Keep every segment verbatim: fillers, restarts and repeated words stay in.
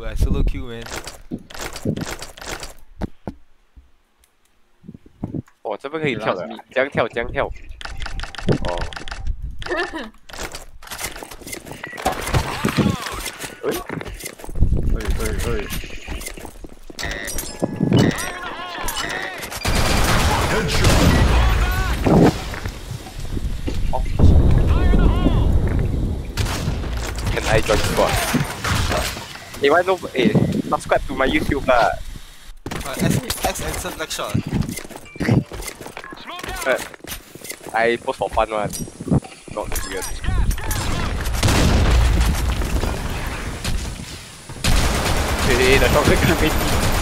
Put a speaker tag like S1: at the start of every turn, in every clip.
S1: kill, I solo kill, man.
S2: 哦，这边可以跳的，这样跳，这样跳。哦。喂，喂喂喂。哦。Can I join squad? Hey, why no? Hey, subscribe to my YouTube lah.
S1: Uh, X X X Blackshot.
S2: Uh, I post for fun one, not serious. Hey, the shotgun coming.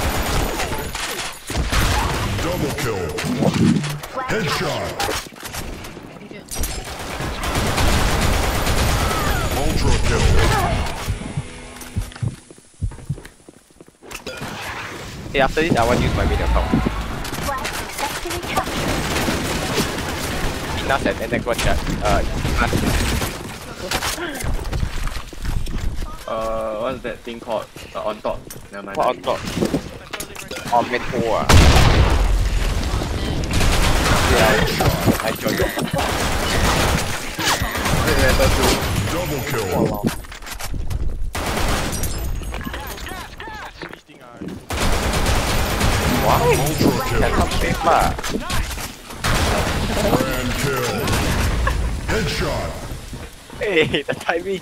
S3: Double kill. Headshot. Ultra kill.
S2: Hey, after this, I want to use my main account. Enough and then Blackshot. Uh,
S4: uh, what's that thing called? Uh, on top. Never mind.
S2: What on top? On mentor ah. Yeah, I joined it.
S3: Double kill.
S2: Why?
S3: Ultra kill.
S2: Can come safe lah.
S3: Grand kill. Headshot.
S2: Hey, the timing.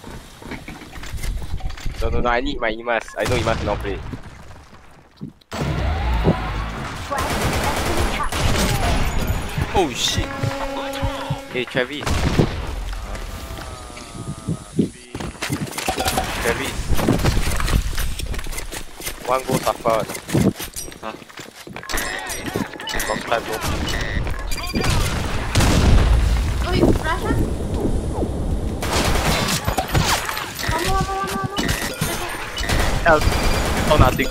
S2: No, no, no, I need my E M A S. I know E M A S cannot play.
S1: Oh shit.
S2: Hey, Travis. Travis. One go suffer.
S4: Huh?
S2: Long time no.
S5: Oh, you flash us? One more, one more, one more, one more.
S2: Help. Oh, nothing.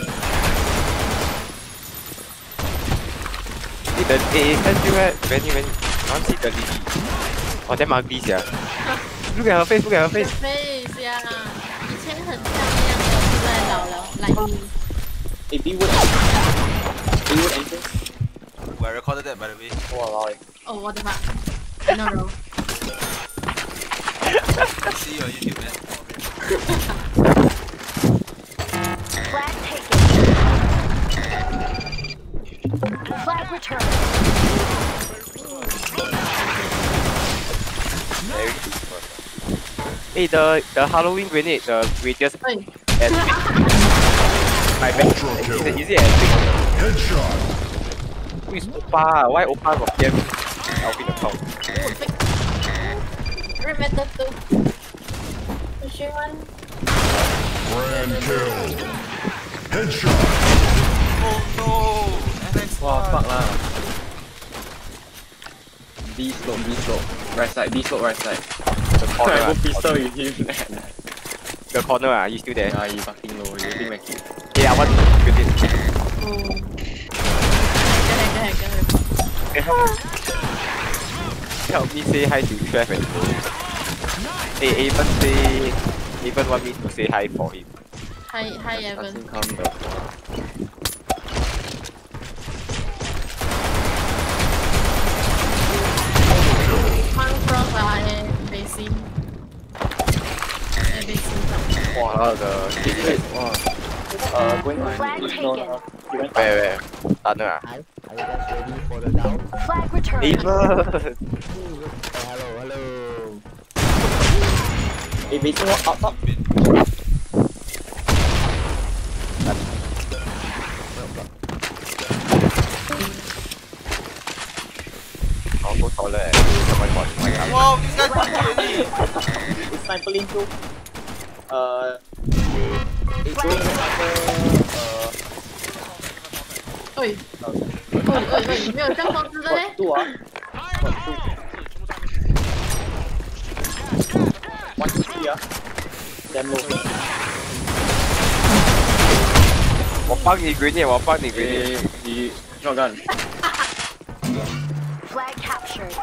S2: Hey, the, hey, can't you at Benny, Benny? I want to see the lady. Oh, damn ugly, sia. Look at her face, look at her face.
S5: Face 呀，以前很漂亮的，现在老了，like me.
S4: Hey, B wood. B wood entrance.
S1: I recorded that by the way.
S4: Wow,
S5: Oh, what the fuck? No, no.
S1: I see your YouTube, man.
S6: Flag taken. Flag returned.
S2: Hey, the the Halloween grenade, the radius.
S5: Hey.
S2: My bad. Is it, is it epic?
S3: Headshot.
S2: Who is Oppa? Why Oppa got P M? I'll be the count.
S5: Remember to push one.
S3: Grand kill. Headshot.
S1: Oh no! N X
S4: wow, fuck lah. B slope, B slope. Right side, B slope, right side.
S2: The corner.
S4: I go
S2: ah.
S4: pistol with him.
S2: The corner, ah, you still there?
S4: Nah, you fucking low. You think make it.
S2: Hey, I want to shoot it.
S5: Oh. Go ahead, go ahead, go ahead.
S2: Help me say hi to Trev and Bo. Hey, Avon say... Avon want me to say hi for him.
S5: Hi, hi, Evan.
S4: Doesn't come the
S5: One cross are facing. Facing.
S2: Wow, the hit rate.
S4: wow. Uh, going on.
S6: Flag
S4: No,
S6: taken.
S4: no.
S2: Where, where? Tunnel ah?
S7: Are you guys ready for the down?
S6: Flag returned.
S2: Avon!
S7: Hello, hello.
S4: Hey, basing one up, up.
S2: I'll go taller eh. Someone watch my arm.
S1: Wow, this guy got me.
S4: It's sniper lane too. Uh, it's going sniper. Uh,
S5: Oi. Oi, oi, oi, 没有这样方式的嘞。
S4: two 啊。What two? One two three 啊。Damn low.
S2: 我帮你 grenade，我帮你 grenade。
S4: 你 shotgun。
S6: Flag captured.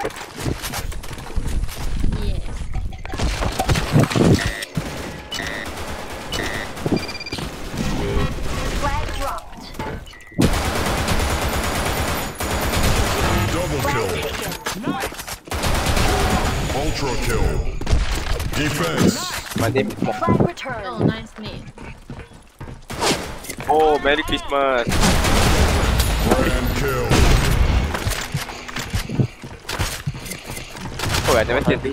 S5: Yeah.
S3: Ultra kill. Defense.
S2: My name is Mok.
S6: Flag returned.
S5: Oh, nice name.
S2: Oh, Merry Christmas.
S3: Grand kill.
S2: Oh, I never said this.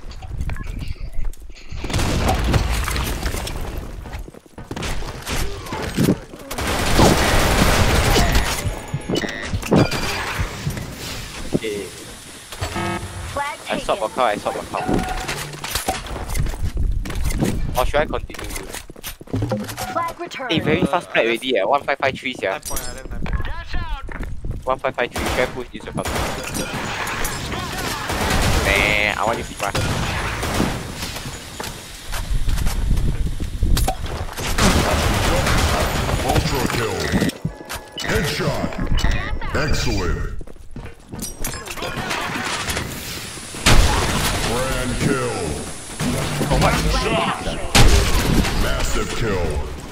S2: Okay.
S6: Flag
S2: I stop
S6: taken.
S2: account, I stop account. Or should I continue?
S6: Flag returned.
S2: Hey, very fast flight already eh. one five five three sia.
S1: Nine point, I left nine point.
S2: one five five three. Should I push this account? Nah, I want you to run.
S3: Ultra kill. Headshot. Excellent. Grand kill.
S2: Oh, what?
S3: Massive kill.